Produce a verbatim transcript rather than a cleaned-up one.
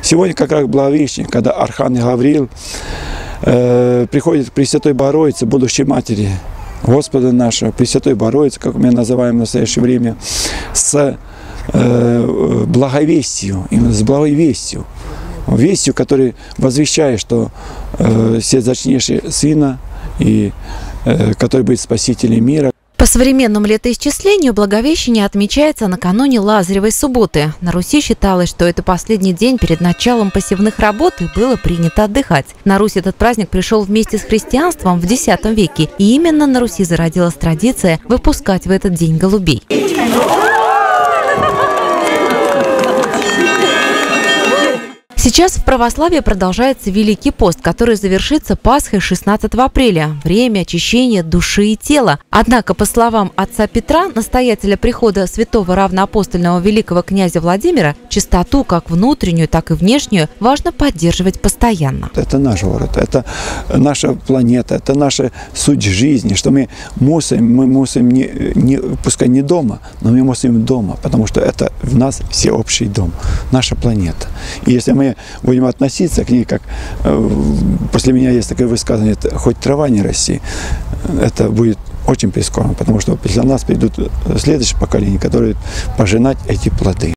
Сегодня как раз Благовещение, когда Архангел Гавриил э, приходит к Пресвятой Богородице, будущей матери Господа нашего, Пресвятой Богородице, как мы называем в настоящее время, с э, благовестью, именно с благой вестью. Вестью, который возвещает, что э, все зачнейший Сына, и э, который будет Спасителем мира. По современному летоисчислению Благовещение отмечается накануне Лазаревой субботы. На Руси считалось, что это последний день перед началом посевных работ, и было принято отдыхать. На Русь этот праздник пришел вместе с христианством в десятом веке, и именно на Руси зародилась традиция выпускать в этот день голубей. Сейчас в православии продолжается Великий пост, который завершится Пасхой шестнадцатого апреля. Время очищения души и тела. Однако, по словам отца Петра, настоятеля прихода святого равноапостольного великого князя Владимира, чистоту как внутреннюю, так и внешнюю важно поддерживать постоянно. Это наш город, это наша планета, это наша суть жизни, что мы мусорим, мы мусорим не, не, пускай не дома, но мы мусорим дома, потому что это в нас всеобщий дом, наша планета. И если мы будем относиться к ней, как э, после меня есть такое высказывание, хоть трава не расти, это будет очень прискорбно, потому что после нас придут следующие поколения, которые пожинать эти плоды.